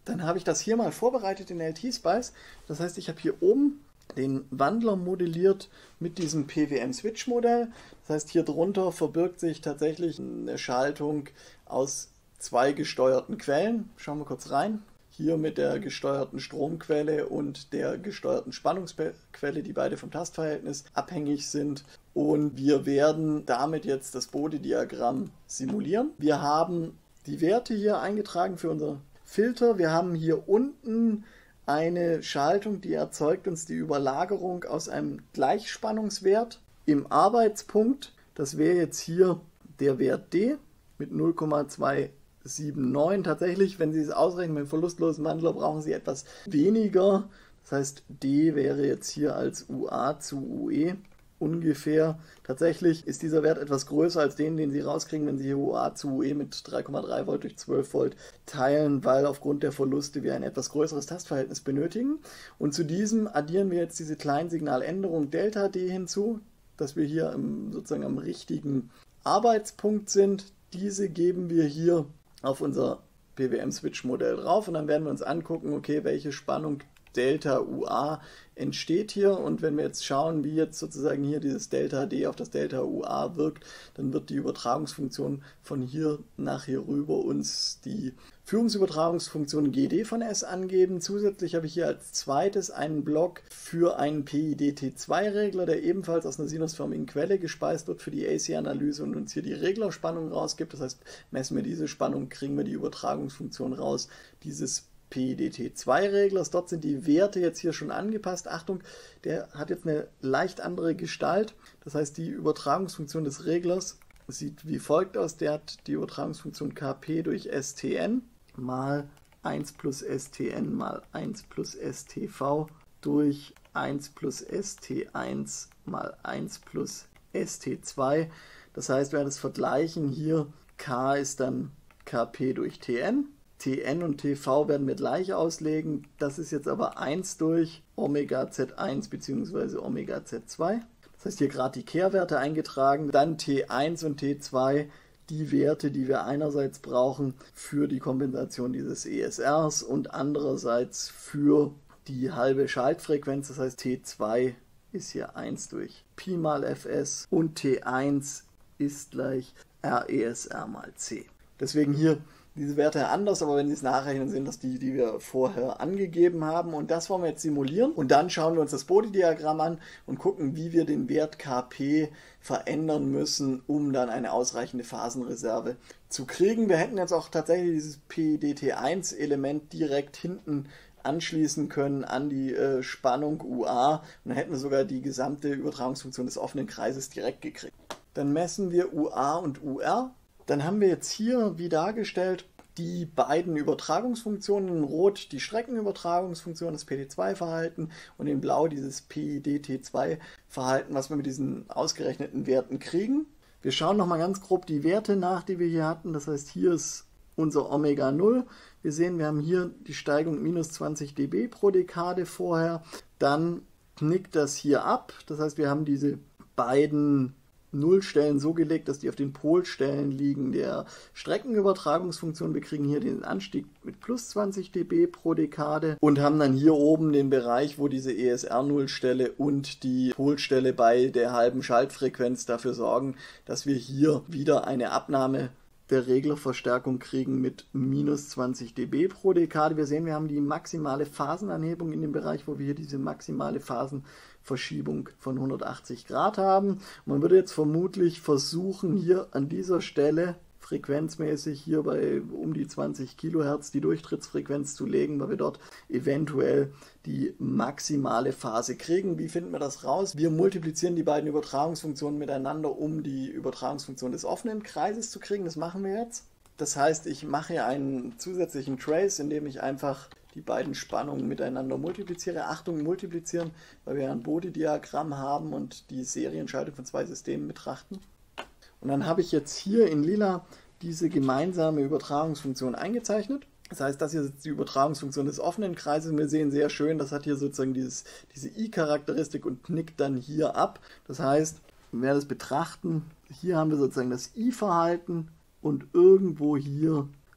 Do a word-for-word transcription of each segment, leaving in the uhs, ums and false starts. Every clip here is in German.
Dann habe ich das hier mal vorbereitet in L T-Spice. Das heißt, ich habe hier oben den Wandler modelliert mit diesem P W M-Switch-Modell. Das heißt, hier drunter verbirgt sich tatsächlich eine Schaltung aus zwei gesteuerten Quellen. Schauen wir kurz rein. Hier mit der gesteuerten Stromquelle und der gesteuerten Spannungsquelle, die beide vom Tastverhältnis abhängig sind. Und wir werden damit jetzt das Bode-Diagramm simulieren. Wir haben die Werte hier eingetragen für unser Filter. Wir haben hier unten eine Schaltung, die erzeugt uns die Überlagerung aus einem Gleichspannungswert im Arbeitspunkt. Das wäre jetzt hier der Wert D mit null Komma zweihundertneunundsiebzig. Tatsächlich, wenn Sie es ausrechnen mit dem verlustlosen Wandler, brauchen Sie etwas weniger. Das heißt, D wäre jetzt hier als U A zu U E ungefähr. Tatsächlich ist dieser Wert etwas größer als den, den Sie rauskriegen, wenn Sie hier U A zu U E mit drei Komma drei Volt durch zwölf Volt teilen, weil aufgrund der Verluste wir ein etwas größeres Tastverhältnis benötigen. Und zu diesem addieren wir jetzt diese Kleinsignaländerung Delta D hinzu, dass wir hier im, sozusagen am richtigen Arbeitspunkt sind. Diese geben wir hier auf unser P W M-Switch-Modell drauf und dann werden wir uns angucken, okay, welche Spannung Delta U A entsteht hier, und wenn wir jetzt schauen, wie jetzt sozusagen hier dieses Delta D auf das Delta U A wirkt, dann wird die Übertragungsfunktion von hier nach hier rüber uns die Führungsübertragungsfunktion G D von S angeben. Zusätzlich habe ich hier als zweites einen Block für einen P I D T zwei Regler, der ebenfalls aus einer sinusförmigen Quelle gespeist wird für die A C-Analyse und uns hier die Reglerspannung rausgibt. Das heißt, messen wir diese Spannung, kriegen wir die Übertragungsfunktion raus dieses P I D T zwei Reglers. Dort sind die Werte jetzt hier schon angepasst. Achtung, der hat jetzt eine leicht andere Gestalt. Das heißt, die Übertragungsfunktion des Reglers sieht wie folgt aus. Der hat die Übertragungsfunktion K P durch S T N mal eins plus S T N mal eins plus S T V durch eins plus S T eins mal eins plus S T zwei. Das heißt, wir werden das vergleichen hier. K ist dann K P durch T N. T N und T V werden wir gleich auslegen. Das ist jetzt aber eins durch Omega Z eins bzw. Omega Z zwei. Das heißt, hier gerade die Kehrwerte eingetragen. Dann T eins und T zwei, die Werte, die wir einerseits brauchen für die Kompensation dieses E S Rs und andererseits für die halbe Schaltfrequenz. Das heißt, T zwei ist hier eins durch Pi mal Fs und T eins ist gleich R E S R mal C. Deswegen hier diese Werte anders, aber wenn Sie es nachrechnen, sind das die, die wir vorher angegeben haben. Und das wollen wir jetzt simulieren. Und dann schauen wir uns das Bode-Diagramm an und gucken, wie wir den Wert K P verändern müssen, um dann eine ausreichende Phasenreserve zu kriegen. Wir hätten jetzt auch tatsächlich dieses P I D T eins Element direkt hinten anschließen können an die äh, Spannung U A. Und dann hätten wir sogar die gesamte Übertragungsfunktion des offenen Kreises direkt gekriegt. Dann messen wir U A und U R. Dann haben wir jetzt hier, wie dargestellt, die beiden Übertragungsfunktionen. In Rot die Streckenübertragungsfunktion, das P D zwei Verhalten, und in Blau dieses P I D T zwei Verhalten, was wir mit diesen ausgerechneten Werten kriegen. Wir schauen nochmal ganz grob die Werte nach, die wir hier hatten. Das heißt, hier ist unser Omega null. Wir sehen, wir haben hier die Steigung minus zwanzig dB pro Dekade vorher. Dann knickt das hier ab. Das heißt, wir haben diese beiden Nullstellen so gelegt, dass die auf den Polstellen liegen der Streckenübertragungsfunktion. Wir kriegen hier den Anstieg mit plus zwanzig dB pro Dekade und haben dann hier oben den Bereich, wo diese E S R-Nullstelle und die Polstelle bei der halben Schaltfrequenz dafür sorgen, dass wir hier wieder eine Abnahme der Reglerverstärkung kriegen mit minus zwanzig dB pro Dekade. Wir sehen, wir haben die maximale Phasenanhebung in dem Bereich, wo wir hier diese maximale Phasenverschiebung von hundertachtzig Grad haben. Man würde jetzt vermutlich versuchen, hier an dieser Stelle frequenzmäßig hier bei um die zwanzig Kilohertz die Durchtrittsfrequenz zu legen, weil wir dort eventuell die maximale Phase kriegen. Wie finden wir das raus? Wir multiplizieren die beiden Übertragungsfunktionen miteinander, um die Übertragungsfunktion des offenen Kreises zu kriegen. Das machen wir jetzt. Das heißt, ich mache hier einen zusätzlichen Trace, indem ich einfach die beiden Spannungen miteinander multipliziere. Achtung, multiplizieren, weil wir ein Bode-Diagramm haben und die Serienschaltung von zwei Systemen betrachten. Und dann habe ich jetzt hier in lila diese gemeinsame Übertragungsfunktion eingezeichnet. Das heißt, das hier ist die Übertragungsfunktion des offenen Kreises. Wir sehen sehr schön, das hat hier sozusagen dieses, diese I-Charakteristik und knickt dann hier ab. Das heißt, wenn wir das betrachten, hier haben wir sozusagen das I-Verhalten und irgendwo hier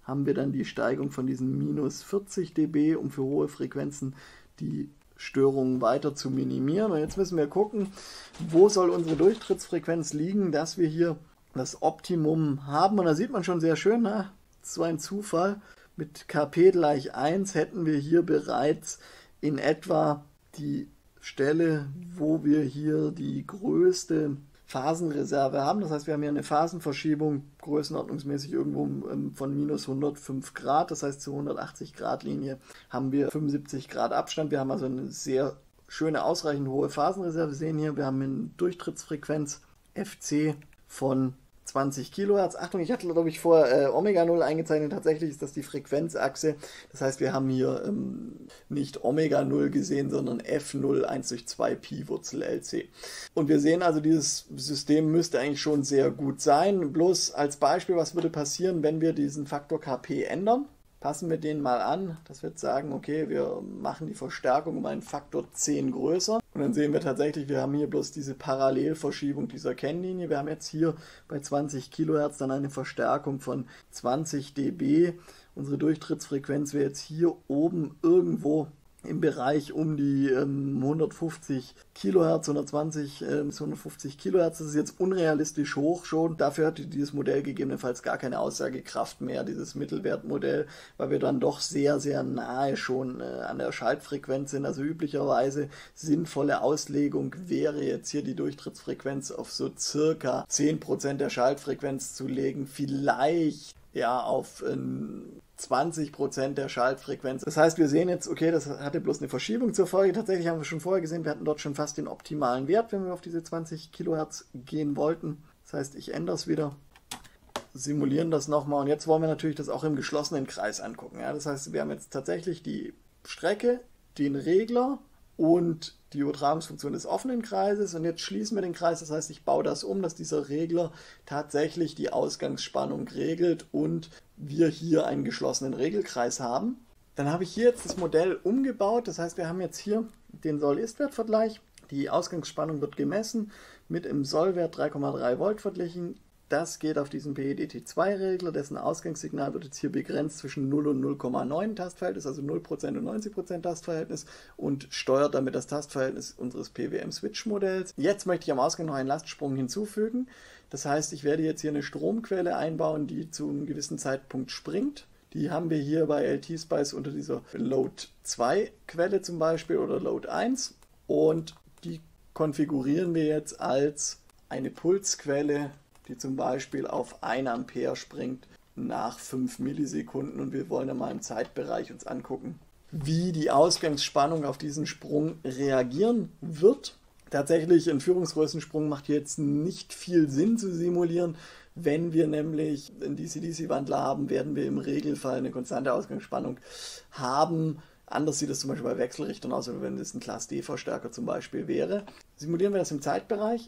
haben wir dann die Steigung von diesen minus vierzig dB, um für hohe Frequenzen die Störungen weiter zu minimieren. Und jetzt müssen wir gucken, wo soll unsere Durchtrittsfrequenz liegen, dass wir hier das Optimum haben. Und da sieht man schon sehr schön, na, das war ein Zufall. Mit K P gleich eins hätten wir hier bereits in etwa die Stelle, wo wir hier die größte Phasenreserve haben. Das heißt, wir haben hier eine Phasenverschiebung größenordnungsmäßig irgendwo von minus hundertfünf Grad. Das heißt, zur hundertachtzig Grad Linie haben wir fünfundsiebzig Grad Abstand. Wir haben also eine sehr schöne, ausreichend hohe Phasenreserve. Wir sehen hier, wir haben eine Durchtrittsfrequenz F C von zwanzig Kilohertz. Achtung, ich hatte, glaube ich, vor äh, Omega null eingezeichnet. Tatsächlich ist das die Frequenzachse. Das heißt, wir haben hier ähm, nicht Omega null gesehen, sondern F null eins durch zwei Pi Wurzel L C. Und wir sehen also, dieses System müsste eigentlich schon sehr gut sein. Bloß als Beispiel, was würde passieren, wenn wir diesen Faktor K P ändern? Passen wir den mal an, dass wir jetzt sagen, okay, wir machen die Verstärkung um einen Faktor zehn größer. Und dann sehen wir tatsächlich, wir haben hier bloß diese Parallelverschiebung dieser Kennlinie. Wir haben jetzt hier bei zwanzig Kilohertz dann eine Verstärkung von zwanzig dB. Unsere Durchtrittsfrequenz wäre jetzt hier oben irgendwo im Bereich um die ähm, hundertfünfzig Kilohertz, hundertzwanzig äh, bis hundertfünfzig Kilohertz. Das ist jetzt unrealistisch hoch schon. Dafür hat dieses Modell gegebenenfalls gar keine Aussagekraft mehr, dieses Mittelwertmodell, weil wir dann doch sehr, sehr nahe schon äh, an der Schaltfrequenz sind. Also üblicherweise sinnvolle Auslegung wäre jetzt hier die Durchtrittsfrequenz auf so circa zehn Prozent der Schaltfrequenz zu legen. Vielleicht ja auf äh, zwanzig Prozent der Schaltfrequenz. Das heißt, wir sehen jetzt, okay, das hatte bloß eine Verschiebung zur Folge. Tatsächlich haben wir schon vorher gesehen, wir hatten dort schon fast den optimalen Wert, wenn wir auf diese zwanzig Kilohertz gehen wollten. Das heißt, ich ändere es wieder, simulieren das nochmal und jetzt wollen wir natürlich das auch im geschlossenen Kreis angucken. Ja, das heißt, wir haben jetzt tatsächlich die Strecke, den Regler und die Übertragungsfunktion des offenen Kreises und jetzt schließen wir den Kreis, das heißt, ich baue das um, dass dieser Regler tatsächlich die Ausgangsspannung regelt und wir hier einen geschlossenen Regelkreis haben. Dann habe ich hier jetzt das Modell umgebaut, das heißt, wir haben jetzt hier den Soll-Ist-Wert-Vergleich, die Ausgangsspannung wird gemessen, mit im Sollwert drei Komma drei Volt verglichen. Das geht auf diesen P E D T zwei Regler, dessen Ausgangssignal wird jetzt hier begrenzt zwischen null und null Komma neun Tastverhältnis, also null Prozent und neunzig Prozent Tastverhältnis und steuert damit das Tastverhältnis unseres P W M-Switch-Modells. Jetzt möchte ich am Ausgang noch einen Lastsprung hinzufügen. Das heißt, ich werde jetzt hier eine Stromquelle einbauen, die zu einem gewissen Zeitpunkt springt. Die haben wir hier bei L T Spice unter dieser Load zwei Quelle zum Beispiel oder Load eins und die konfigurieren wir jetzt als eine Pulsquelle, die zum Beispiel auf ein Ampere springt nach fünf Millisekunden und wir wollen einmal im Zeitbereich uns angucken, wie die Ausgangsspannung auf diesen Sprung reagieren wird. Tatsächlich, ein Führungsgrößensprung macht jetzt nicht viel Sinn zu simulieren. Wenn wir nämlich einen D C D C-Wandler haben, werden wir im Regelfall eine konstante Ausgangsspannung haben. Anders sieht es zum Beispiel bei Wechselrichtern aus, wenn es ein Class D-Verstärker zum Beispiel wäre. Simulieren wir das im Zeitbereich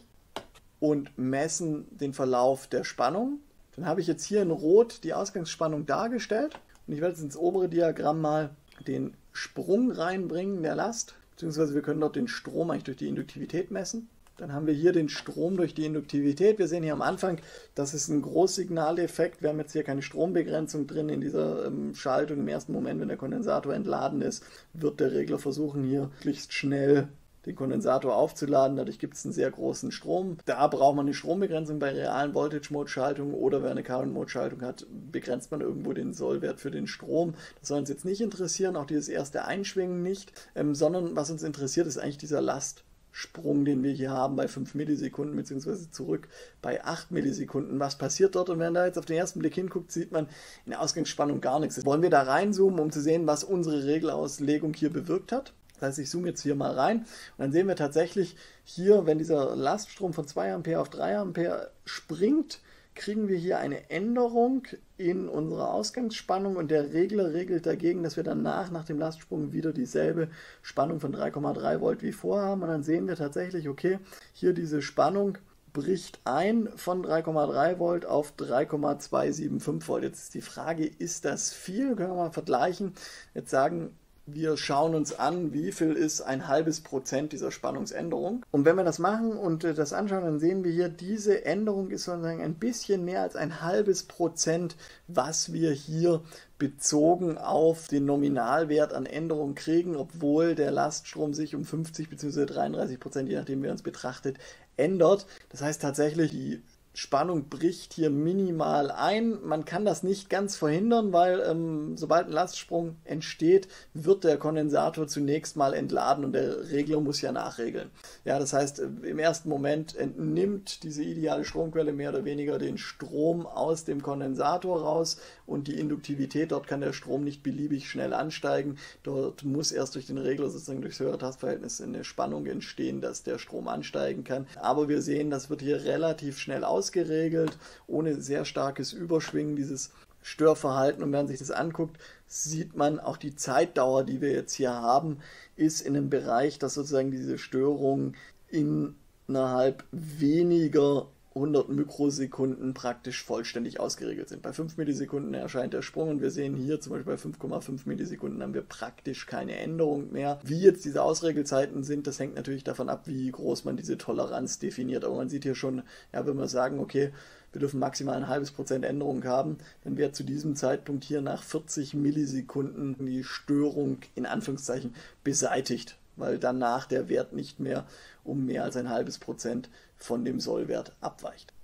und messen den Verlauf der Spannung. Dann habe ich jetzt hier in Rot die Ausgangsspannung dargestellt und ich werde jetzt ins obere Diagramm mal den Sprung reinbringen der Last, beziehungsweise wir können dort den Strom eigentlich durch die Induktivität messen. Dann haben wir hier den Strom durch die Induktivität. Wir sehen hier am Anfang, das ist ein Großsignaleffekt. Wir haben jetzt hier keine Strombegrenzung drin in dieser ähm, Schaltung. Im ersten Moment, wenn der Kondensator entladen ist, wird der Regler versuchen, hier möglichst schnell den Kondensator aufzuladen. Dadurch gibt es einen sehr großen Strom. Da braucht man eine Strombegrenzung bei realen Voltage-Mode-Schaltungen oder wer eine Current-Mode-Schaltung hat, begrenzt man irgendwo den Sollwert für den Strom. Das soll uns jetzt nicht interessieren, auch dieses erste Einschwingen nicht, ähm, sondern was uns interessiert, ist eigentlich dieser Lastsprung, den wir hier haben bei fünf Millisekunden, beziehungsweise zurück bei acht Millisekunden. Was passiert dort? Und wenn da jetzt auf den ersten Blick hinguckt, sieht man in der Ausgangsspannung gar nichts. Wollen wir da reinzoomen, um zu sehen, was unsere Regelauslegung hier bewirkt hat? Das heißt, ich zoome jetzt hier mal rein und dann sehen wir tatsächlich hier, wenn dieser Laststrom von zwei Ampere auf drei Ampere springt, kriegen wir hier eine Änderung in unserer Ausgangsspannung und der Regler regelt dagegen, dass wir danach nach dem Lastsprung wieder dieselbe Spannung von drei Komma drei Volt wie vorher haben und dann sehen wir tatsächlich, okay, hier diese Spannung bricht ein von drei Komma drei Volt auf drei Komma zweihundertfünfundsiebzig Volt. Jetzt ist die Frage, ist das viel? Können wir mal vergleichen. Jetzt sagen wir schauen uns an, wie viel ist ein halbes Prozent dieser Spannungsänderung. Und wenn wir das machen und das anschauen, dann sehen wir hier, diese Änderung ist sozusagen ein bisschen mehr als ein halbes Prozent, was wir hier bezogen auf den Nominalwert an Änderungen kriegen, obwohl der Laststrom sich um fünfzig bzw. dreiunddreißig Prozent, je nachdem wer uns betrachtet, ändert. Das heißt tatsächlich, die Spannung bricht hier minimal ein. Man kann das nicht ganz verhindern, weil ähm, sobald ein Lastsprung entsteht, wird der Kondensator zunächst mal entladen und der Regler muss ja nachregeln. Ja, das heißt, im ersten Moment entnimmt diese ideale Stromquelle mehr oder weniger den Strom aus dem Kondensator raus und die Induktivität, dort kann der Strom nicht beliebig schnell ansteigen. Dort muss erst durch den Regler, sozusagen durchs höhere Tastverhältnis, eine Spannung entstehen, dass der Strom ansteigen kann. Aber wir sehen, das wird hier relativ schnell aus geregelt, ohne sehr starkes Überschwingen dieses Störverhalten. Und wenn man sich das anguckt, sieht man auch die Zeitdauer, die wir jetzt hier haben, ist in einem Bereich, dass sozusagen diese Störungen innerhalb weniger hundert Mikrosekunden praktisch vollständig ausgeregelt sind. Bei fünf Millisekunden erscheint der Sprung und wir sehen hier zum Beispiel bei fünf Komma fünf Millisekunden haben wir praktisch keine Änderung mehr. Wie jetzt diese Ausregelzeiten sind, das hängt natürlich davon ab, wie groß man diese Toleranz definiert. Aber man sieht hier schon, ja, wenn wir sagen, okay, wir dürfen maximal ein halbes Prozent Änderung haben, dann wäre zu diesem Zeitpunkt hier nach vierzig Millisekunden die Störung in Anführungszeichen beseitigt, weil danach der Wert nicht mehr um mehr als ein halbes Prozent von dem Sollwert abweicht.